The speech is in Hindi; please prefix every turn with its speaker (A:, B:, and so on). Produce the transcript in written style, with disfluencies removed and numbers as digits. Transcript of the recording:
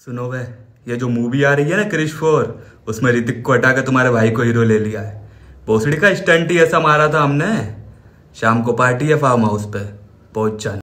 A: सुनो वे, ये जो मूवी आ रही है ना क्रिश 4, उसमें ऋतिक को हटा के तुम्हारे भाई को हीरो ले लिया है। भोसड़ी का स्टंट ही ऐसा मारा था हमने। शाम को पार्टी है फार्म हाउस पे, पहुंच जाना।